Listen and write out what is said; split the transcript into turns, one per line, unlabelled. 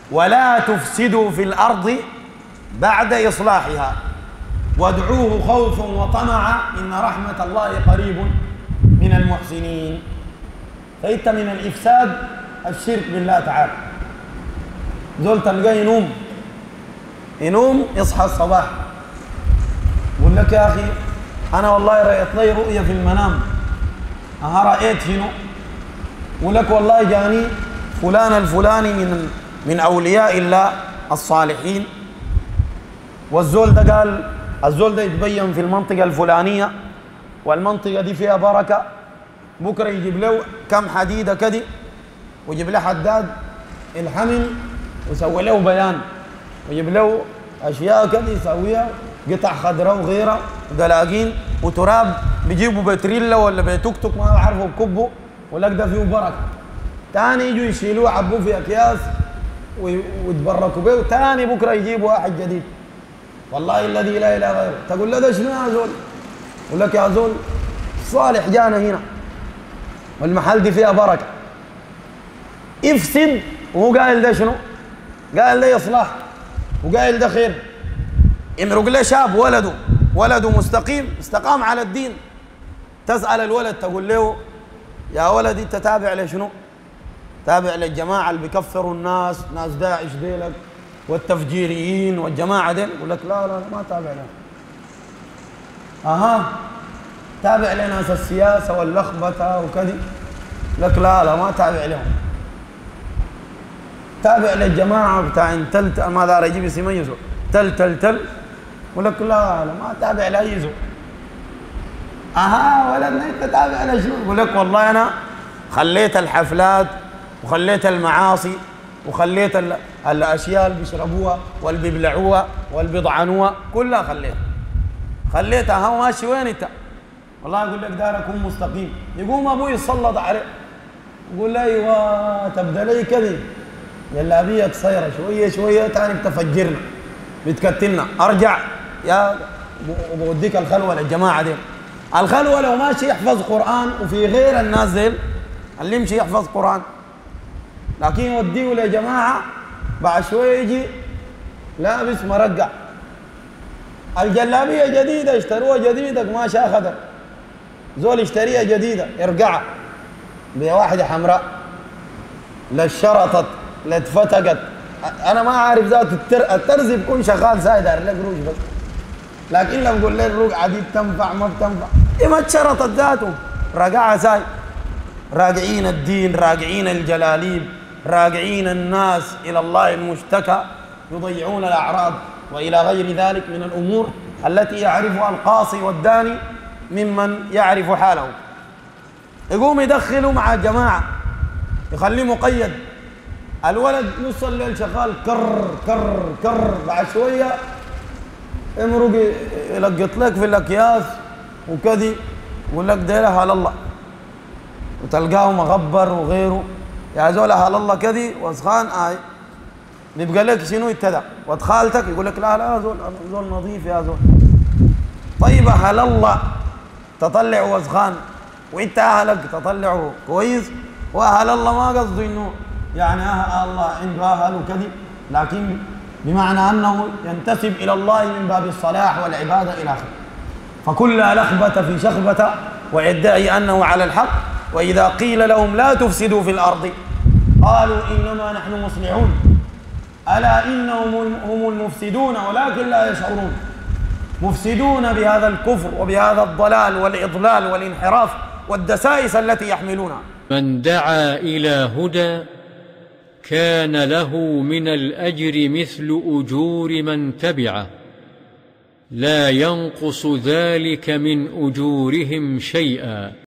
ولا تفسدوا في الأرض بعد إصلاحها وادعوه خوفا وطمعا إن رحمة الله قريب من المحسنين. فإنت من الإفساد الشرك بالله تعالى. زول تلقاه ينوم يصحى الصباح يقول لك يا أخي أنا والله رأيت لي رؤية في المنام، رأيت شنو؟ يقول لك والله جاني فلان الفلاني من أولياء الله الصالحين، والزول ده قال الزول ده يتبين في المنطقة الفلانية والمنطقة دي فيها بركة، بكرة يجيب له كم حديدة كده ويجيب له حداد الحمل ويسوي له بيان ويجيب له أشياء كده يسويها، قطع خضراء وغيرها وقلاقين وتراب، بيجيبوا بتريلا ولا بتوك توك ما بعرفوا بكبوا ولك ده فيه بركة. تاني يجوا يشيلوه يعبوه في أكياس ويتبركوا به، وتاني بكرة يجيبوا واحد جديد. والله الذي لا إله غيره. تقول له ده شنو يا زول؟ يقول لك يا زول صالح جانا هنا والمحل دي فيها بركة. افسد وهو قايل ده شنو؟ قايل ده إصلاح وقايل ده خير. امرق له شاب ولده مستقيم استقام على الدين، تسأل الولد تقول له يا ولدي انت تابع لشنو؟ تابع للجماعة اللي بيكفروا الناس، ناس داعش ديلك والتفجيريين والجماعة ديل؟ يقول لك لا ما تابع لهم. تابع لناس السياسة واللخبطة وكذا؟ لك لا ما تابع لهم. تابع للجماعة بتاع تل ما دار يجيب اسمه يزو تل يقول لك لا ما تابع لأي زول. ولدنا انت تابع لشنو؟ يقول لك والله انا خليت الحفلات وخليت المعاصي وخليت الاشياء اللي بيشربوها واللي بيبلعوها واللي بيضعنوها كلها خليتها. ماشي وين انت؟ والله يقول لك دار اكون مستقيم. يقوم ابوي يتسلط عليه يقول لي ايوه تبدا لي كذا جلابيه قصيره شويه ثاني بتفجرنا بتكتلنا، ارجع يا بوديك الخلوه للجماعه دي. الخلوه لو ماشي يحفظ قران وفي غير الناس ديل اللي يمشي يحفظ قران، لكن يوديه لجماعه بعد شويه يجي لابس مرقع، الجلابيه جديده اشتروها جديده قماش اخضر، زول يشتريها جديده يرقعها بواحده حمراء، لا اتشرطت لا اتفتقت. انا ما عارف ذات الترزي بيكون شغال سايد داير لك روج بس، لكن لما بقول لك الرقعه دي بتنفع ما بتنفع ما اتشرطت ذاته، راقعها سايد. راجعين الدين، راجعين الجلاليب، راجعين الناس الى الله المشتكى، يضيعون الاعراض والى غير ذلك من الامور التي يعرفها القاصي والداني ممن يعرف حاله. يقوم يدخله مع جماعه يخليه مقيد، الولد نص الليل شغال كر بعد شويه امرق يلقط لك في الاكياس وكذي يقول لك ده اهل الله، وتلقاه مغبر وغيره. يا زول اهل الله كذي وسخان بيبقى لك شنو يتدع وادخالتك يقول لك لا زول نظيف يا زول. طيب اهل الله تطلع وسخان وانت اهلك تطلعه كويس، واهل الله ما قصده انه يعني الله عنده اهل وكذا، لكن بمعنى انه ينتسب الى الله من باب الصلاح والعباده الى اخره. فكلها لخبة في شخبة ويدعي انه على الحق، واذا قيل لهم لا تفسدوا في الارض قالوا انما نحن مصلحون الا انهم هم المفسدون ولكن لا يشعرون. مفسدون بهذا الكفر وبهذا الضلال والاضلال والانحراف والدسائس التي يحملونها.
من دعا الى هدى كان له من الأجر مثل أجور من تبعه، لا ينقص ذلك من أجورهم شيئا.